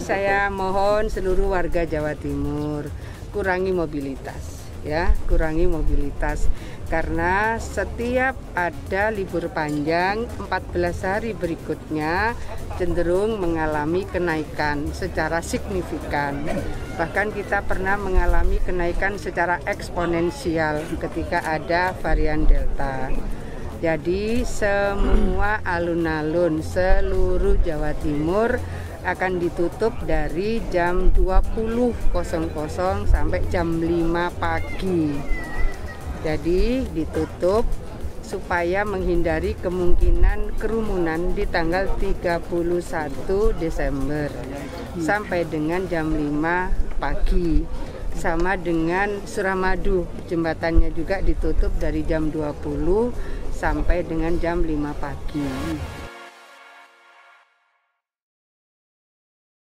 saya mohon seluruh warga Jawa Timur kurangi mobilitas, ya, kurangi mobilitas karena setiap ada libur panjang 14 hari berikutnya cenderung mengalami kenaikan secara signifikan. Bahkan kita pernah mengalami kenaikan secara eksponensial ketika ada varian Delta. Jadi semua alun-alun seluruh Jawa Timur akan ditutup dari jam 20.00 sampai jam 5 pagi. Jadi ditutup supaya menghindari kemungkinan kerumunan di tanggal 31 Desember sampai dengan jam 5 pagi. Sama dengan Suramadu, jembatannya juga ditutup dari jam 20 sampai dengan jam 5 pagi.